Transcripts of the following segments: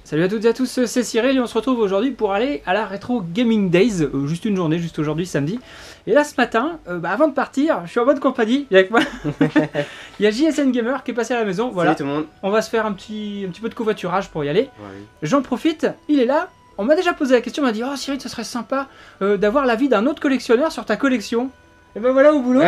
Salut à toutes et à tous, c'est Cyril et on se retrouve aujourd'hui pour aller à la Retro Gaming Days, juste une journée, juste aujourd'hui samedi. Et là ce matin, avant de partir, je suis en bonne compagnie, avec moi. Il y a JSN Gamer qui est passé à la maison, voilà. Salut tout le monde. On va se faire un petit peu de covoiturage pour y aller. Ouais. J'en profite, il est là. On m'a déjà posé la question, on m'a dit « Oh Cyril, ce serait sympa d'avoir l'avis d'un autre collectionneur sur ta collection ». Et ben voilà au boulot.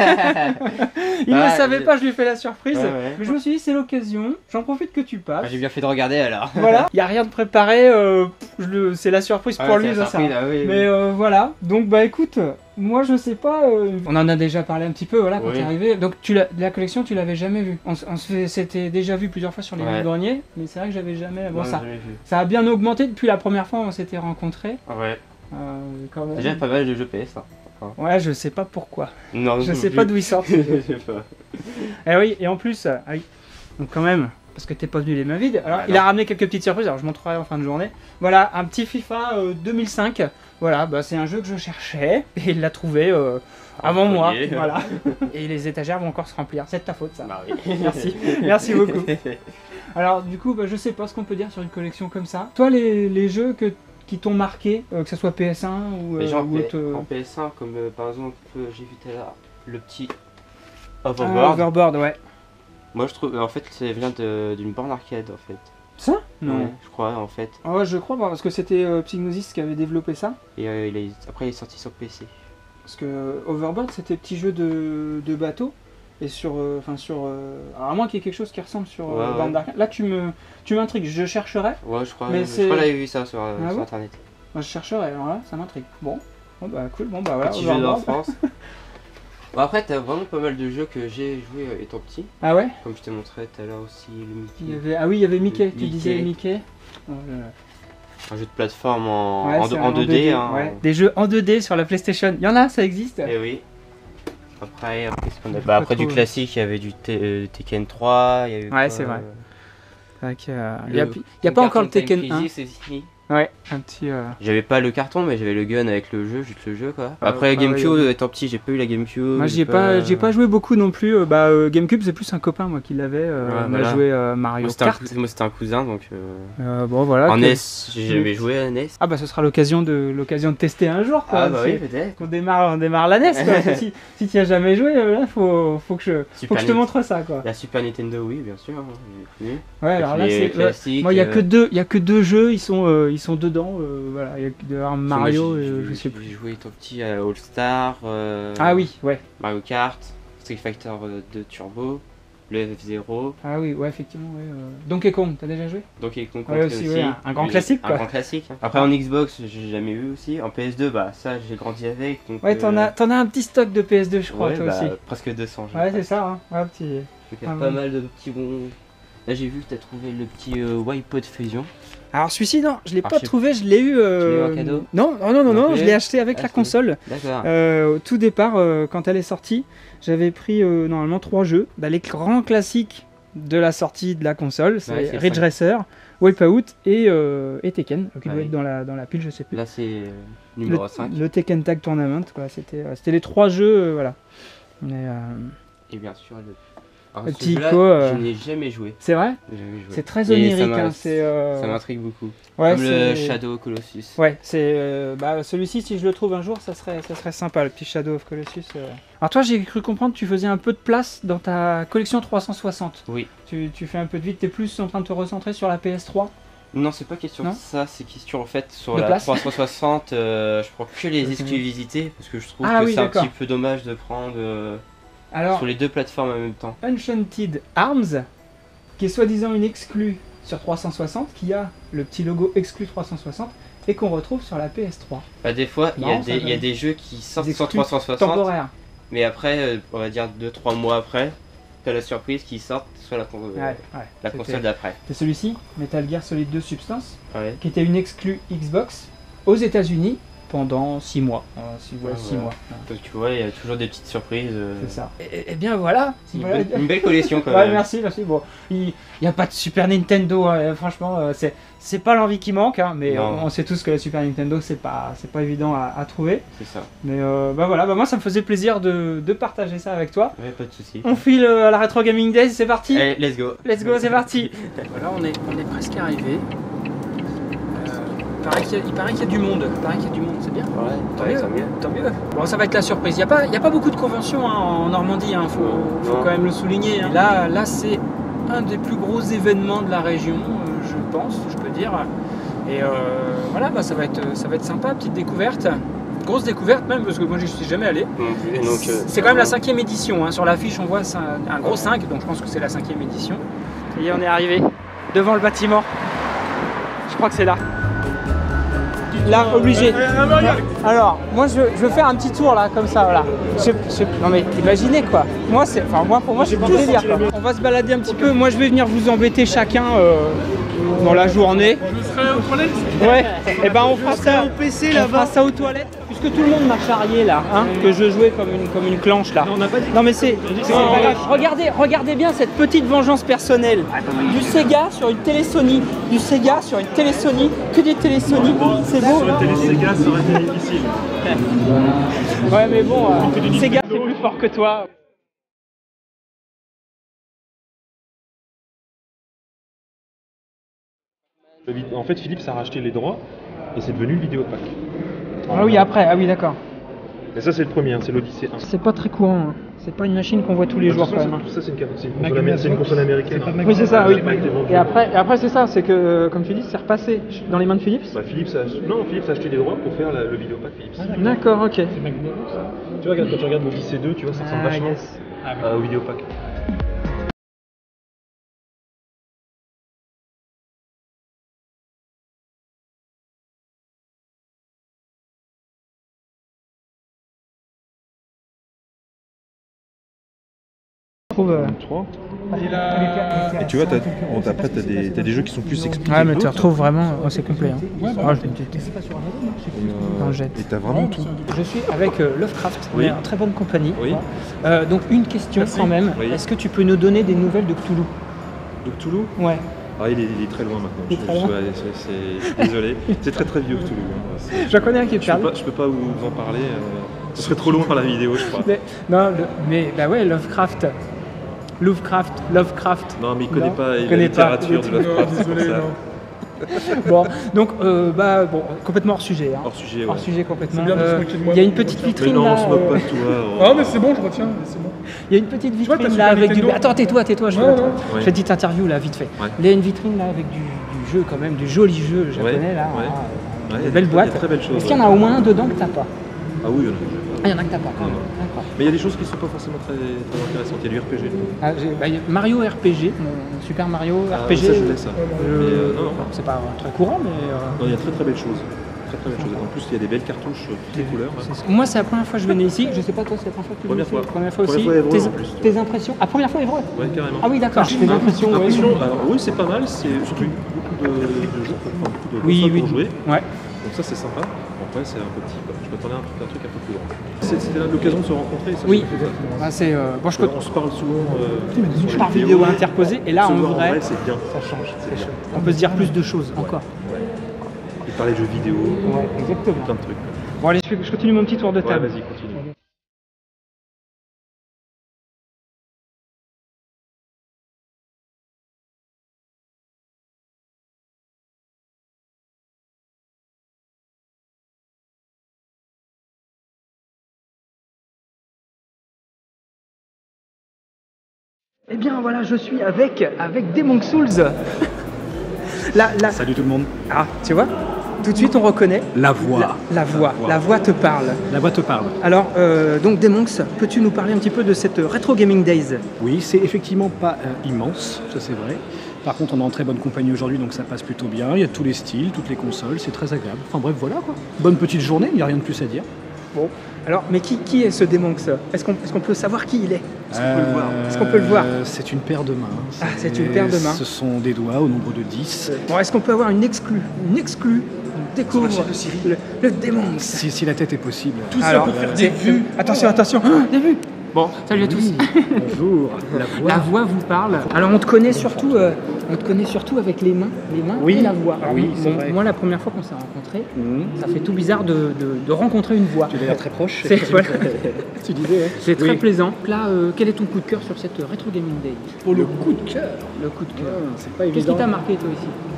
Il ne le savait pas, je lui ai fait la surprise. Ouais. Mais je me suis dit c'est l'occasion, j'en profite que tu passes. J'ai bien fait de regarder alors. Voilà, il n'y a rien de préparé, c'est la surprise pour lui, ça sert. Oui, Mais voilà, donc bah écoute, moi je sais pas, on en a déjà parlé un petit peu voilà, quand t'es arrivé. Donc la collection tu l'avais jamais vue. S'était déjà vu plusieurs fois sur les greniers, mais c'est vrai que j'avais jamais. Bon, ça a bien augmenté depuis la première fois où on s'était rencontrés. Ouais. Quand même. Déjà pas mal de jeux PS. Hein. Ouais, je sais pas pourquoi. Non, je sais pas d'où ils sortent. Je sais pas. Et oui, et en plus, oui. Donc quand même, parce que t'es pas venu les mains vides. Alors il a ramené quelques petites surprises, alors je montrerai en fin de journée. Voilà, un petit FIFA 2005. Voilà, bah, c'est un jeu que je cherchais et il l'a trouvé avant moi. Voilà. Et les étagères vont encore se remplir. C'est de ta faute ça. Bah oui. Merci, merci beaucoup. Alors du coup, bah, je sais pas ce qu'on peut dire sur une collection comme ça. Toi, les jeux qui t'ont marqué, que ce soit PS1 ou autre... En PS1, comme par exemple, j'ai vu tout à l'heure le petit Overboard. Overboard, ouais. Moi je trouve, en fait, ça vient d'une borne arcade en fait. Ça? Non. Ouais, je crois en fait. Ah ouais, je crois pas, parce que c'était Psygnosis qui avait développé ça. Et après il est sorti sur PC. Parce que Overboard c'était petit jeu de bateau. Et sur, alors à moins qu'il y ait quelque chose qui ressemble sur borne d'arcade. Là tu m'intrigues, je chercherai. Ouais, je crois, mais je crois que j'avais vu ça sur internet. Moi, je chercherai, alors là ça m'intrigue. Bon bah cool, bon bah voilà. Petit jeu d'enfance. Bon, après t'as vraiment pas mal de jeux que j'ai joué étant petit. Ah ouais? Comme je te montrais tout à l'heure aussi, le Mickey. Il y avait Mickey, tu disais Mickey. Un jeu de plateforme en 2D. Hein. Ouais. Des jeux en 2D sur la PlayStation, il y en a, ça existe? Eh oui. Après, qu'est-ce qu'on a? Bah, après du classique, il y avait du Tekken 3, il y a eu ouais, c'est vrai. Il n'y a pas encore le Tekken 1. Ouais, un petit... J'avais pas le carton, mais j'avais le gun avec le jeu, juste le jeu quoi. Après GameCube, étant petit, j'ai pas eu la GameCube. Moi j'ai pas joué beaucoup non plus. GameCube c'est plus un copain moi qui l'avait. On a joué Mario Kart. Moi c'était un cousin donc... bon voilà. En NES, j'ai jamais joué à NES. Ah bah ce sera l'occasion de tester un jour quoi. Ah bah oui peut-être. Qu'on démarre la NES quoi. si tu as jamais joué, là faut que je te montre ça quoi. La Super Nintendo oui bien sûr. Ouais alors là c'est... Moi il y a que deux jeux, ils sont dedans, voilà, il y a Mario, je sais plus. J'ai joué étant petit à All Star, ah oui, ouais. Mario Kart, Street Fighter 2 Turbo, le FF0. Ah oui, ouais, effectivement, ouais. Donkey Kong, t'as déjà joué? Donkey Kong aussi. Ouais, un grand classique quoi. Un grand classique. Après en Xbox, j'ai jamais eu aussi. En PS2, bah ça j'ai grandi avec. Donc, ouais, t'en as un petit stock de PS2 je crois, toi aussi. Presque 200. Ouais, c'est ça, hein. Ouais, petit... pas mal de petits bons... Là j'ai vu que t'as trouvé le petit Wipeout Fusion. Alors celui-ci non, je l'ai pas trouvé, je l'ai eu... Tu l'as eu en cadeau? Non, je l'ai acheté avec la console. D'accord. Au tout départ, quand elle est sortie, j'avais pris normalement 3 jeux. Bah, les grands classiques de la sortie de la console, c'est Ridge Racer, Wipeout et Tekken, qui doit être dans la pile, je sais plus. Là c'est numéro 5. Le Tekken Tag Tournament, c'était les 3 jeux, voilà. Et bien sûr le petit Ico, je n'ai jamais joué. C'est vrai? C'est très onirique. Ça m'intrigue beaucoup. Ouais, comme le Shadow of Colossus. Ouais, celui-ci, si je le trouve un jour, ça serait sympa, le petit Shadow of Colossus. Alors toi, j'ai cru comprendre que tu faisais un peu de place dans ta collection 360. Oui. Tu fais un peu de vide, t'es plus en train de te recentrer sur la PS3? Non, c'est pas question de ça, c'est question en fait sur de la place 360, je prends que les exclusivités parce que je trouve que c'est un petit peu dommage de prendre... sur les deux plateformes en même temps. Enchanted Arms, qui est soi-disant une exclue sur 360, qui a le petit logo exclu 360 et qu'on retrouve sur la PS3. Bah, des fois, il y a des jeux qui sortent sur 360, temporaire. Mais après, on va dire 2-3 mois après, t'as la surprise qui sort sur la console d'après. C'est celui-ci, Metal Gear Solid 2 Substance, qui était une exclue Xbox aux États-Unis pendant 6 mois. 6 mois. Donc tu vois, il y a toujours des petites surprises. C'est ça. Et bien voilà. Une belle collection quand même. Merci. Bon, il n'y a pas de Super Nintendo, hein, franchement, c'est pas l'envie qui manque, hein, mais on sait tous que la Super Nintendo, c'est pas évident à trouver. C'est ça. Mais voilà, moi ça me faisait plaisir de partager ça avec toi. Ouais, pas de soucis. On file à la Retro Gaming Days, c'est parti. Allez, let's go. Let's go, c'est parti. Voilà, on est presque arrivé. Il paraît qu'il y a du monde. C'est bien. Ouais, Tant mieux. Bon, ça va être la surprise. Il n'y a pas beaucoup de conventions en Normandie, hein, faut quand même le souligner. Hein. Là c'est un des plus gros événements de la région, je peux dire. Et voilà, ça va être sympa, petite découverte. Grosse découverte même, parce que moi je suis jamais allé. C'est quand même la 5e édition. Hein. Sur l'affiche, on voit un gros 5, donc je pense que c'est la 5e édition. Et on est arrivé devant le bâtiment. Je crois que c'est là. Là, obligé. Alors, moi je veux faire un petit tour là, comme ça, voilà. Non mais imaginez quoi. Pour moi, c'est du délire. On va se balader un petit peu. Moi, je vais venir vous embêter chacun dans la journée. Je serai aux toilettes. Ouais. Et ben on fera ça au PC là-bas. On fera ça aux toilettes. Puisque tout le monde m'a charrié là, hein, que je jouais comme une clanche là. Non mais c'est pas grave. Regardez bien cette petite vengeance personnelle. Du Sega sur une télé Sony. Que des télé Sony. C'est beau. Sur une télé Sega, ça aurait été difficile. Ouais mais bon, Sega c'est plus fort que toi. En fait, Philips a racheté les droits et c'est devenu le Vidéopack. Ah oui, après, ah oui, d'accord. Et ça, c'est le premier, hein, c'est l'Odyssée 1. C'est pas très courant, hein. C'est pas une machine qu'on voit tous les jours quand même. Tout ça, c'est une console américaine. Oui, c'est ça, oui. Et après c'est ça, c'est que, comme tu dis, c'est repassé dans les mains de Philips. Bah, Philips a acheté les droits pour faire le Vidéopack Philips. D'accord, ok. Tu vois, quand tu regardes l'Odyssée 2, tu vois, ça ressemble vachement au Vidéopack. Et tu vois, après t'as des jeux qui sont plus expliqués. Ouais, mais tu retrouves vraiment, c'est complet. Hein. Et t'as vraiment tout. Je suis avec Lovecraft, oui. En très bonne compagnie. Oui. Donc une question quand même, est-ce que tu peux nous donner des nouvelles de Cthulhu? De Cthulhu? Ouais. Ah, il est très loin maintenant. Désolé. C'est très vieux Cthulhu. Hein. Je connais un qui est perdu. Je peux pas vous en parler. Ce serait trop long par la vidéo, je crois. Mais bah ouais, Lovecraft. Non, mais il connaît pas la littérature de Lovecraft. Désolé, non. Bon, donc complètement hors sujet. Hein. Hors sujet, ouais. Hors sujet complètement. Bien de se moquer de moi. Il y a une petite vitrine mais non, là. on se moque pas de toi. Ah mais c'est bon, je retiens, c'est bon. Il y a une petite vitrine t'as là Super avec Nintendo. Attends, tais-toi, je Non. fais une petite interview là, vite fait. Ouais. Il y a une vitrine là avec du jeu quand même, du joli jeu japonais là. Ouais. Des belles boîtes. Il y a très belles choses. Est-ce qu'il y en a au moins un dedans que t'as pas? Ah oui, il y en a. Ah, il y en a que t'as pas quand même. Non. D'accord. Mais il y a des choses qui sont pas forcément très intéressantes. Il y a du RPG. Il y a Mario RPG, Super Mario RPG. Ça, je laisse ça. Non. C'est pas très courant, mais. Non, il y a très belles choses. Très belles choses. En plus, il y a des belles cartouches, toutes les couleurs. Moi, c'est la première fois que je venais ici. Je sais pas toi, c'est la première fois que tu viens ici. Première fois aussi. Évreux, en plus. Tes impressions? Ah, première fois Évreux? Ouais, carrément. Ah oui, d'accord. Tes impressions. Alors, oui, c'est pas mal. C'est surtout beaucoup de jeux, beaucoup de consoles pour jouer. Ouais. Donc ça, c'est sympa. Après, c'est un peu petit. Je m'attendais à un truc un peu plus grand. C'était l'occasion de se rencontrer. Ça, oui. On se parle souvent. Par vidéo interposée, et là, en vrai, c'est bien. Ça change. On peut se dire plus de choses encore. Et parler de jeux vidéo. Ouais, exactement. Plein de trucs. Bon, allez, je continue mon petit tour de table. Ouais, vas-y, continue. Eh bien voilà, je suis avec Demon Souls. Salut tout le monde. Ah, tu vois, tout de suite on reconnaît. La voix. La voix te parle. La voix te parle. Alors, donc Demonx, peux-tu nous parler un petit peu de cette Retro Gaming Days? Oui, c'est effectivement pas immense, ça c'est vrai. Par contre, on est en très bonne compagnie aujourd'hui, donc ça passe plutôt bien. Il y a tous les styles, toutes les consoles, c'est très agréable. Enfin bref, voilà quoi. Bonne petite journée, il n'y a rien de plus à dire. Bon, alors, mais qui est ce Demonx? Est-ce qu'on peut savoir qui il est? Est-ce qu'on peut le voir? C'est une paire de mains. Ah, c'est une paire de mains. Ce sont des doigts au nombre de 10. Bon, est-ce qu'on peut avoir une exclue? On découvre le Demonx. Si la tête est possible. Tout ça pour faire des vues. Attention, des vues. Bon, salut à tous. Bonjour. La voix vous parle. Alors on te connaît surtout avec les mains et la voix. Alors, oui, c'est vrai. Moi, la première fois qu'on s'est rencontrés, ça fait tout bizarre de rencontrer une voix. Tu as l'air très proche. Tu disais, hein. C'est très plaisant. Là, quel est ton coup de cœur sur cette Retro Gaming Day? Pour le coup de cœur. Le coup de cœur. C'est pas Qu'est-ce évident. qui t'a marqué toi ici?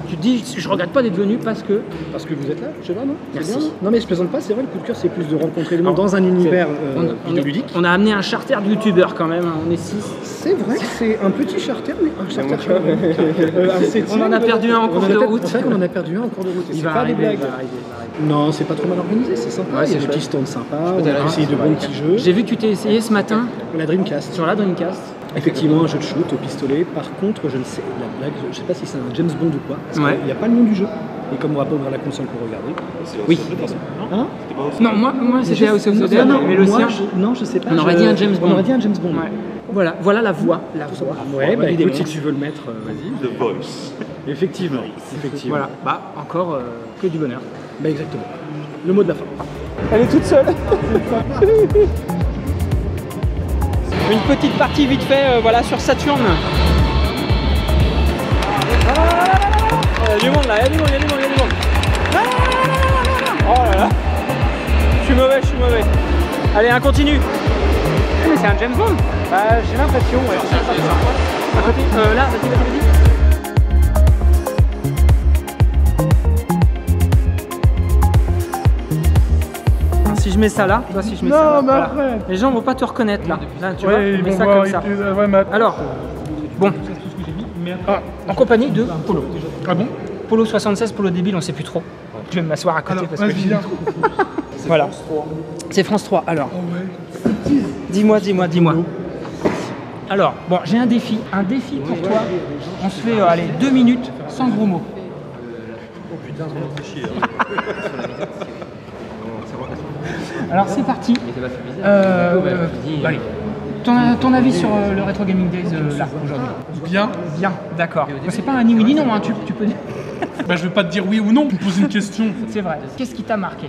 Tu te dis, je regrette pas d'être venu parce que... Parce que vous êtes là, je sais pas, non? Merci. Bien, non mais je plaisante pas, c'est vrai, le coup de cœur c'est plus de rencontrer le monde dans un univers vidéoludique. On a amené un charter de youtubeurs quand même, hein. On est 6. C'est vrai que c'est un petit charter, mais un charter on en a perdu un en cours de route. C'est vrai qu'on en a perdu un en cours de route. Il va arriver. Non, c'est pas trop mal organisé, c'est sympa. Il y a des petits stands sympas, on a essayé de bons petits jeux. J'ai vu que tu t'es essayé ce matin. La Dreamcast. Sur la Dreamcast. Effectivement, un jeu de shoot au pistolet. Par contre, je ne sais, la blague, je sais pas si c'est un James Bond ou quoi. Parce qu'il n'y a pas le nom du jeu. Et comme on va pas ouvrir la console pour regarder. Oui. Hein? Non, moi c'était House of the Dead, mais le sien. Non, je sais pas. On aurait dit un James Bond. On aurait dit un James Bond. Ouais. Voilà la voix. Ouais, bah écoute, si tu veux le mettre, vas-y. The Voice. Effectivement. Voilà, bah encore que du bonheur. Bah exactement. Le mot de la fin. Elle est toute seule. Une petite partie vite fait, voilà, sur Saturne. Il y a du monde là, il y a du monde. Oh là là. Je suis mauvais. Allez, un continu. Mais c'est un James Bond. Bah, j'ai l'impression, ouais. Là, vas-y. Si je mets ça là, si je mets ça là, voilà. Les gens vont pas te reconnaître là. Là tu vois, ils vont ça comme ça. Alors, bon, en compagnie de Polo. Ah bon? Polo 76, Polo débile, on sait plus trop. Je vais m'asseoir à côté parce que voilà. C'est France 3. Alors, dis-moi. Alors, bon, j'ai un défi pour toi. On se fait, allez, 2 minutes sans gros mots. Oh putain, ça m'a fait chier. Alors c'est parti. Allez. Ton avis sur le Retro Gaming Days là aujourd'hui? Bien, d'accord. C'est pas un ni oui ni non, hein, tu peux dire. Bah, je vais pas te dire oui ou non, tu me poses une question. C'est vrai. Qu'est-ce qui t'a marqué?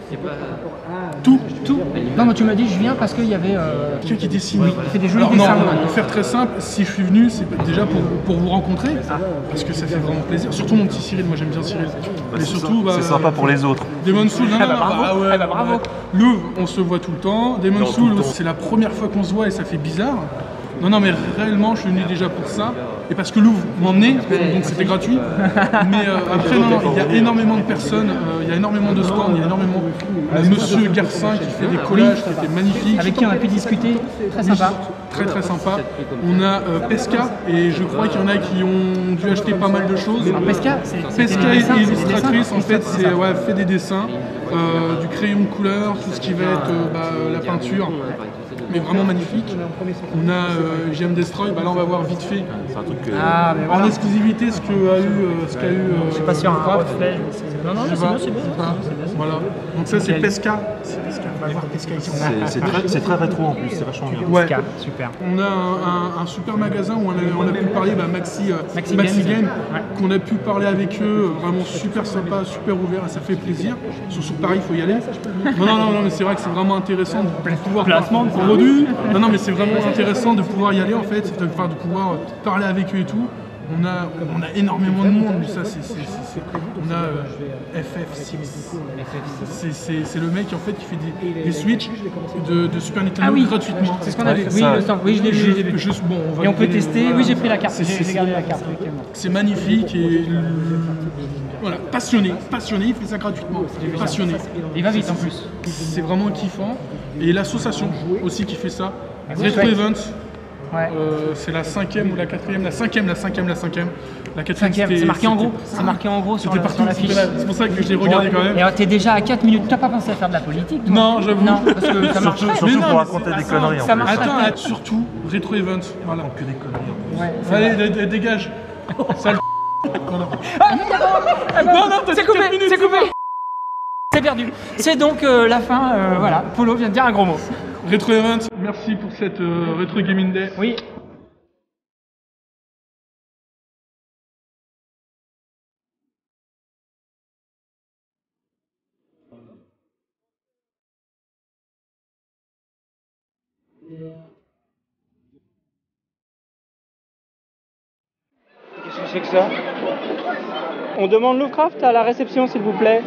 Tout. Non, moi tu m'as dit je viens parce qu'il y avait quelqu'un qui dessine. Il fait des jolis Alors, dessins. non, pour faire très simple, si je suis venu, c'est déjà pour vous rencontrer, parce que ça fait vraiment plaisir. Surtout mon petit Cyril, moi j'aime bien Cyril. Mais surtout, c'est sympa pour les autres. Demon's Souls, bravo. Louvre, on se voit tout le temps. Demon's Souls, c'est la première fois qu'on se voit et ça fait bizarre. Non, mais réellement, je suis venu déjà pour ça. Et parce que Louvre m'emmenait, donc c'était gratuit. Mais après, non, il y a énormément de personnes, il y a énormément de stands, il y a énormément de Monsieur Garcin qui fait des collages qui étaient magnifiques. Avec qui on a pu discuter, très sympa. Très sympa. On a Pesca, et je crois qu'il y en a qui ont dû acheter pas mal de choses. Alors, Pesca est illustratrice, en fait, fait des dessins, du crayon de couleur, tout ce qui va être la peinture. Mais vraiment magnifique. On a GM Destroy, là on va voir vite fait. C'est un truc en exclusivité ce qu'a eu. Je suis pas sûr, un reflet. Non, c'est bien. Voilà. Donc ça c'est Pesca. On va voir Pesca ici. C'est très rétro en plus, c'est vachement bien. Ouais. Pesca, super. On a un super magasin où on a pu parler, Maxi Game, qu'on a pu parler avec eux, vraiment super sympa, super ouvert, et ça fait plaisir. Sur Paris, il faut y aller. Non, mais c'est vrai que c'est vraiment intéressant de pouvoir placement de produits. Non, mais c'est vraiment intéressant de pouvoir y aller en fait, de pouvoir parler avec eux et tout. On a énormément de monde, mais ça on a FF6. C'est le mec en fait qui fait des Switch de Super Nintendo gratuitement. C'est ce qu'on a vu. Oui, je l'ai vu. Et on peut tester. Oui, j'ai pris la carte. J'ai gardé la carte. C'est magnifique et voilà, passionné, il fait ça gratuitement. Passionné. Il va vite en plus. C'est vraiment kiffant. Et l'association aussi qui fait ça. Retro Events. Ouais. C'est la 5e ou la 4e, la 5e. La 4e, c'est marqué en gros. C'est marqué en gros sur la fiche. C'est pour ça que je l'ai regardé quand même. Et t'es déjà à 4 minutes. T'as pas pensé à faire de la politique toi? Non, j'avoue. Non, parce que ça marche. Surtout pour raconter des conneries. Attends, surtout Retro Events. Voilà. Que des conneries. Ouais, allez, dégage. Sale. Non, c'est coupé. C'est perdu. C'est donc la fin. Voilà. Polo vient de dire un gros mot. Retro Events, merci pour cette Retro Gaming Day. Oui. Qu'est-ce que c'est que ça? On demande Lovecraft à la réception s'il vous plaît.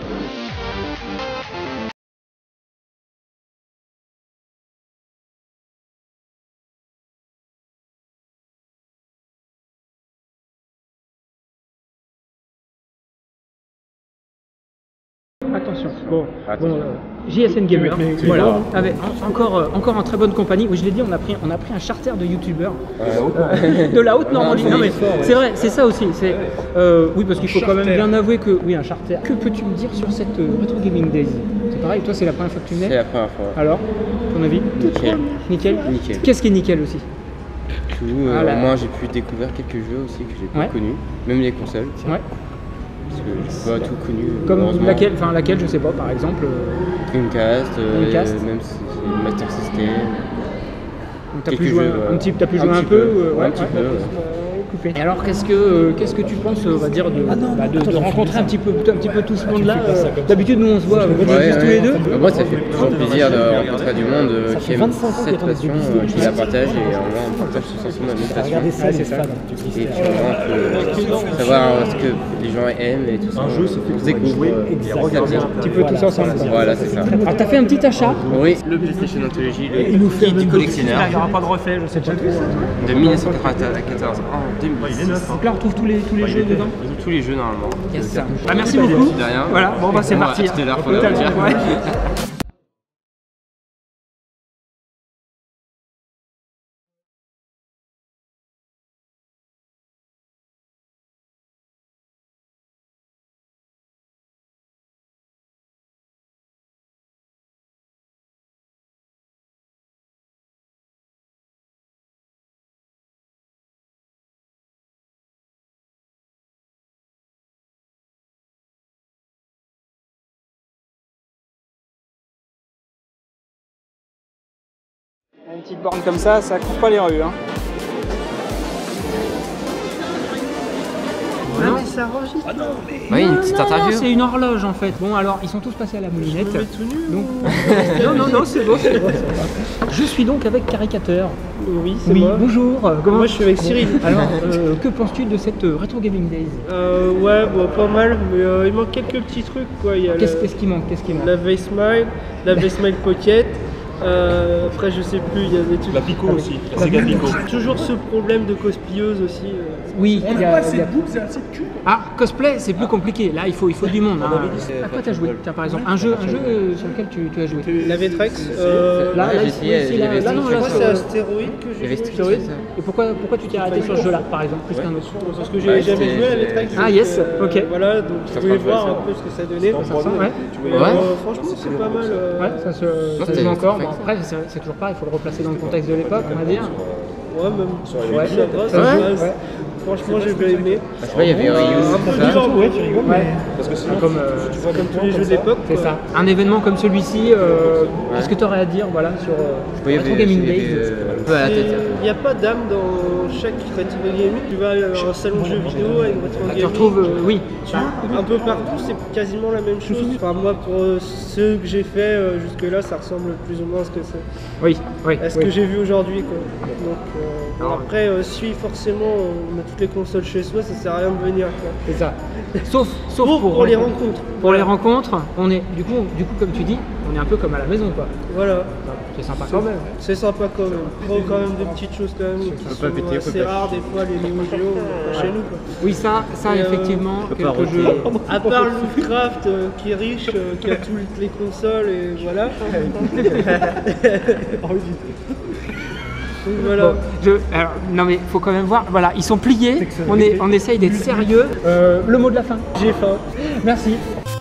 attention. Bon, JSN Gamer, voilà, encore en très bonne compagnie. Oui, je l'ai dit, on a pris un charter de youtubeurs de la Haute-Normandie. Non mais c'est vrai, c'est ça aussi. Oui, parce qu'il faut quand même bien avouer que oui, un charter. Que peux-tu me dire sur cette Retro Gaming Days? C'est pareil, toi c'est la première fois que tu venais? C'est la première fois. Alors, ton avis? Nickel. Qu'est-ce qui est nickel aussi? Tout. Moi j'ai pu découvrir quelques jeux aussi que j'ai pas connus, même les consoles. Ouais. Parce que j'ai pas tout connu. Comme laquelle, je sais pas, par exemple. Dreamcast. Même si c'est Master System. T'as pu jouer un petit peu. Et alors qu'est-ce que tu penses, on va dire, de rencontrer un petit peu tout ce monde là? D'habitude nous on se voit tous les deux. Moi ça fait toujours plaisir de rencontrer du monde qui aime cette passion, qui la partage et on partage tous ensemble la même passion. C'est ça. Et puis on peut savoir ce que les gens aiment et tout ça. On se découvre, un petit peu tous ensemble. Voilà, c'est ça. Alors t'as fait un petit achat? Oui, le PlayStation Anthology, le kit du collectionneur. Il n'y aura pas de refait, je sais pas. De 1994 en 2010. Donc là on retrouve tous les jeux dedans? Tous les jeux normalement. Yes. Merci beaucoup. De rien. Voilà, bon bah c'est parti. C'était l'heure pour la dire. Une petite borne comme ça court pas les rues. Hein. Non mais ça enregistre. Ah non, mais... Oui, une petite interview. C'est une horloge en fait. Bon alors ils sont tous passés à la moulinette. Je me mets tout nu. Donc... non, c'est bon. Je suis donc avec Caricateur. Oui, c'est moi. Bonjour. Moi je suis avec Cyril. Alors, que penses-tu de cette Retro Gaming Days? Ouais, bon, pas mal, mais il manque quelques petits trucs quoi. Qu'est-ce qui manque? La V-Smile, la V-Smile Pocket. Après je sais plus, il y a des trucs. La Pico aussi, la Sega Pico. Toujours ce problème de cospilleuse aussi. Oui, On n'a pas assez de boobs et assez de cul. Ah, cosplay c'est plus compliqué, là il faut du monde. Hein. À quoi t'as joué? Tiens par exemple, un jeu sur lequel tu as joué? La V-Trex. Là c'est Astéroïde que j'ai joué. Et pourquoi tu t'es arrêté sur ce jeu là par exemple, plus qu'un autre? Parce que j'ai jamais joué à la V-Trex. Ah yes, ok. Voilà, donc je voulais voir un peu ce que ça donnait. Franchement c'est pas mal. Ouais, ça se joue encore. Bon, après c'est toujours pareil, il faut le replacer dans le contexte de l'époque on va dire. Ouais, même sur franchement j'ai bien aimé. Je sais pas, il y avait Ryu. Ouais, tu rigoles. Ouais. Parce que sinon, Comme tous les jeux de l'époque. C'est ça. Un événement comme celui-ci, qu'est-ce que tu aurais à dire voilà, sur Retro Gaming Days? Il n'y a pas d'âme dans chaque Retro Gaming. Tu vas à un salon de jeux vidéo, à une Retro Gaming. Tu retrouves, oui. Un peu partout, c'est quasiment la même chose. Enfin, moi, pour ceux que j'ai fait jusque-là, ça ressemble plus ou moins à ce que c'est. Oui. À ce que j'ai vu aujourd'hui. Donc, après, si forcément on a toutes les consoles chez soi, ça sert à rien de venir. C'est ça. Sauf pour les rencontres. Pour les rencontres, on est du coup comme tu dis, on est un peu comme à la maison quoi. Voilà. C'est sympa quand même. C'est sympa quand même. Il faut quand même des petites choses quand même qui sont assez rares des fois, les Neo Geo chez nous quoi. Oui ça effectivement, quelques jeux. À part Lovecraft qui est riche, qui a toutes les consoles et voilà. Voilà. Bon, alors, non mais faut quand même voir, voilà, ils sont pliés, on essaye d'être sérieux. Le mot de la fin. J'ai faim. Merci.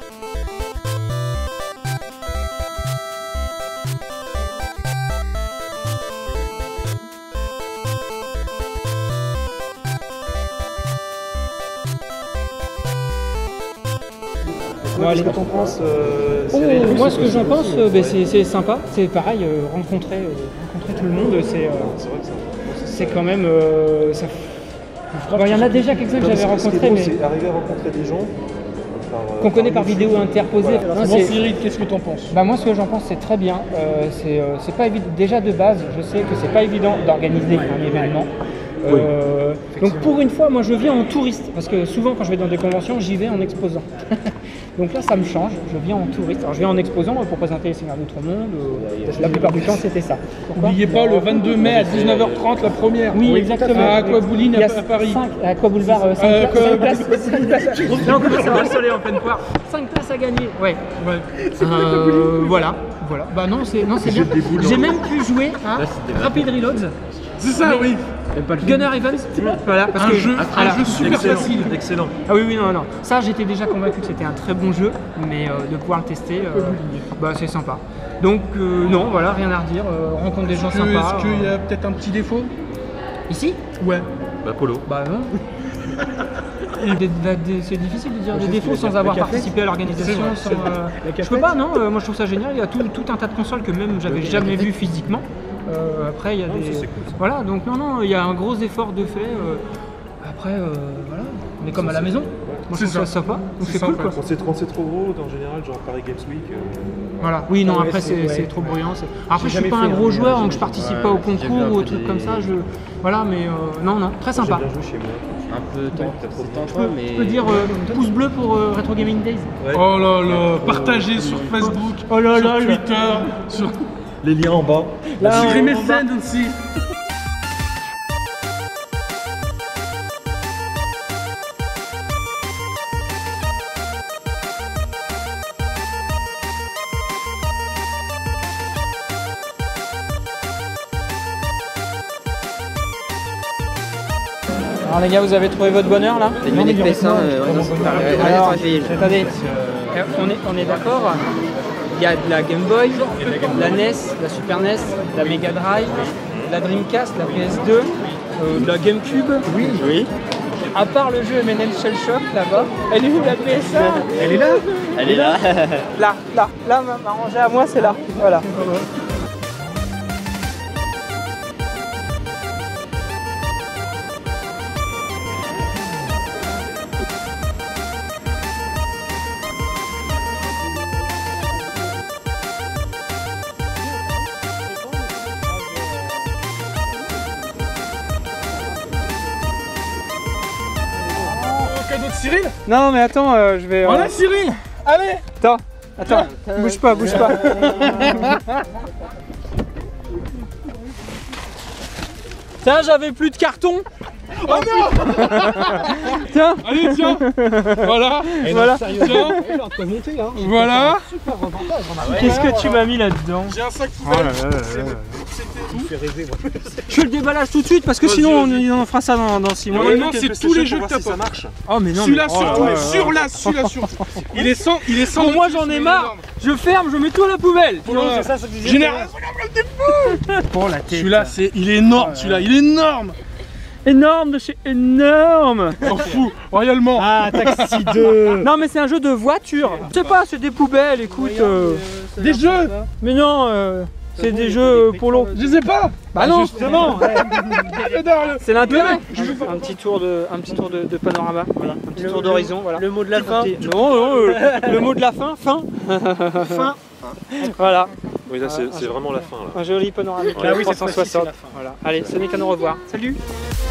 Qu'est-ce que t'en penses moi, ce que j'en pense, c'est sympa. C'est pareil, rencontrer tout le monde, c'est quand même. Il y en a déjà quelques-uns que j'avais rencontrés, mais c'est arriver à rencontrer des gens qu'on connaît par vidéo interposée. Bon, Cyril, qu'est-ce que t'en penses? Moi, ce que j'en pense, c'est très bien. C'est pas évident. Déjà de base, je sais que c'est pas évident d'organiser un événement. Donc pour une fois, moi je viens en touriste, parce que souvent quand je vais dans des conventions, j'y vais en exposant. Donc là ça me change, je viens en touriste. Alors je viens en exposant pour présenter les Seigneurs d'Outre-Monde, la plupart du temps c'était ça. N'oubliez pas le 22 mai à 19h30 la première. Oui, exactement. À Aquabouline à Paris. À Aquaboulevard, 5 places. Là on commence à voir le soleil en pleine poire. 5 places à gagner, ouais. Voilà. Bah non, c'est bien. J'ai même pu jouer à Rapid Reloads. C'est ça, oui. Gunner Evans, voilà, parce un que jeu super facile. Excellent. Ah oui, non. Ça, j'étais déjà convaincu que c'était un très bon jeu, mais de pouvoir le tester, bah, c'est sympa. Donc, non, voilà, rien à redire. Rencontre des gens sympas. Est-ce qu'il y a peut-être un petit défaut? Ici? Ouais. Bah, Polo. Bah, non. C'est difficile de dire des défauts sans avoir participé à l'organisation. Je peux pas, non. Moi, je trouve ça génial. Il y a tout un tas de consoles que même j'avais jamais vu physiquement. Après il y a des... Cool. Voilà, donc non, il y a un gros effort de fait. Après, voilà, on est comme à la maison. Moi je trouve ça sympa, donc c'est cool quoi. Quand c'est trop gros, en général, genre Paris Games Week... Voilà, oui, non, après c'est trop bruyant. Après je suis pas un gros joueur, donc je participe pas au concours ou au truc comme ça. Voilà, mais non, très sympa. J'ai bien joué chez moi. Un peu tentant, mais... Je peux dire pouce bleu pour Retro Gaming Days. Oh là là, partagez sur Facebook, sur Twitter, sur... Les liens en bas. Sur MSN aussi. Alors les gars, vous avez trouvé votre bonheur là? C'est une manette PS1. Alors, attendez, on est d'accord? Il y a de la Game Boy, de la NES, de la Super NES, de la Mega Drive, de la Dreamcast, de la PS2, de la GameCube. Oui. À part le jeu M&M Shell Shock là-bas, elle est où la PS1? Elle est là. Elle est là. Là, ma rangée à moi c'est là. Voilà. Cadeau de Cyril? Non mais attends, je vais... On a Cyril. Allez. Attends, bouge pas. Tiens, j'avais plus de carton. Oh non. Tiens. Allez, tiens. Voilà. Tiens. Voilà. Qu'est-ce que tu m'as mis là-dedans? J'ai un sac poubelle. Je le déballage tout de suite parce que sinon on fera ça dans 6 mois. Normalement c'est tous les jeux que t'as pas. Oh mais non. Celui-là surtout. Il est sans. Pour moi j'en ai marre. Je ferme, je mets tout à la poubelle. C'est ça que je disais. Général, t'es fou. Pour la tête. Celui-là il est énorme. Celui-là il est énorme. Énorme de chez énorme. On fout royalement. Ah, Taxi 2. Non mais c'est un jeu de voiture. Je sais pas, c'est des poubelles, écoute. Des jeux. Mais non, c'est des jeux pour l'eau. Je sais pas. Bah non, justement. J'adore. C'est l'intérêt. Un petit tour de panorama. Voilà. Un petit tour d'horizon. Voilà. Le mot de la fin. Non, le mot de la fin. Fin. Voilà. Oui, là c'est vraiment la fin. Là. Un joli panoramique. Ah oui, 360. Voilà. Allez, ce n'est qu'à nous revoir. Salut.